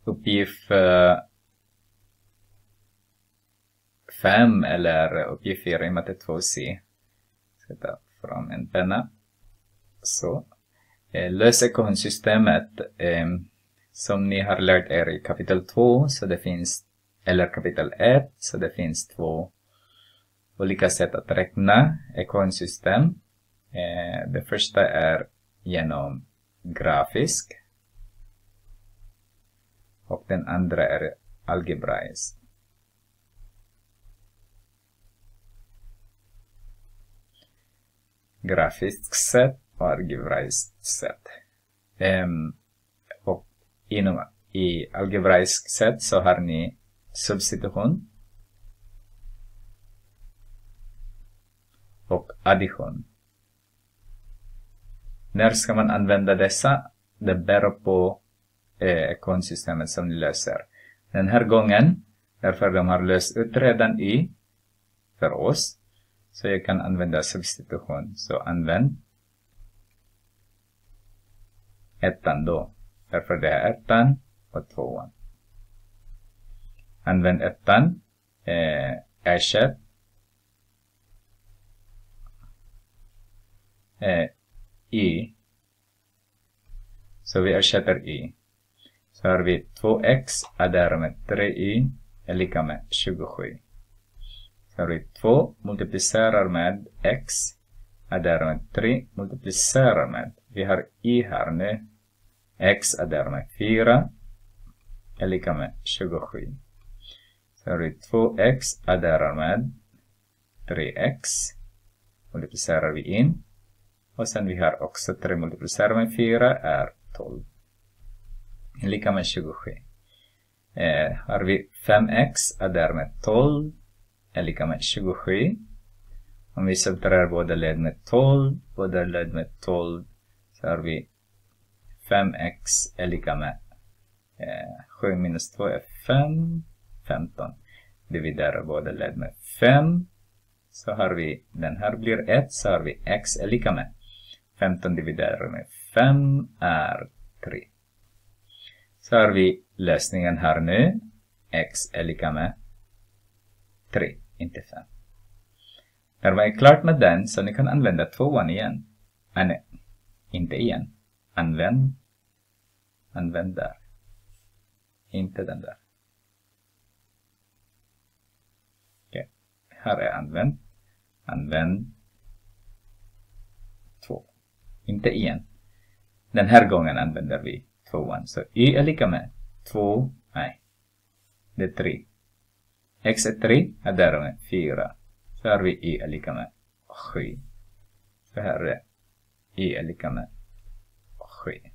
uppgift 5 eller uppgift 4 i matte 2C. Jag ska ta fram en penna. Så. Lös ekvationsystemet som ni har lärt er i kapitel 2. Så det finns, eller kapitel 1. Så det finns 2 olika sätt att räkna ekvationssystem. Det första är genom grafisk. Och den andra är algebraisk. Grafiskt sätt och algebraiskt sätt. Och i algebraiskt sätt så har ni substitution och addition. När ska man använda dessa? Det beror på ekvationsystemet som ni löser. Den här gången, därför de har löst ut redan för oss, så jag kan använda substitution. Så använd ettan då. Därför det är ettan och tvåan. Använd ettan. Ersätt. I. Så vi ersätter i. Så har vi 2x adderar med 3y är lika med 27. Så har vi 2 multiplicerar med x adderar med 3 multiplicerar med. Vi har i här nu. X adderar med 4 är lika med 27. Så har vi 2x adderar med 3x. Multiplicerar vi in. Och sen vi har också 3 multiplicerar med 4 är 12. Är lika med 27. Har vi 5x adderar med 12 är lika med 27. Om vi subtraherar båda led med 12, båda led med 12, så har vi 5x är lika med 7 minus 2 är 5, 15. Dividerar båda led med 5, så har vi, den här blir 1, så har vi x är lika med 15 dividerar med 5 är 3. Så har vi lösningen här nu. X är lika med 3, inte 5. När man är klart med den så ni kan använda tvåan igen. Nej, inte igen. Använd där. Inte den där. Okej. Här är använd 2. Inte igen. Den här gången använder vi tvåan. Så y är lika med 2. Nej. Det är 3. X är 3. Adderar med 4. Så har vi y är lika med 7. Så här är y är lika med 7.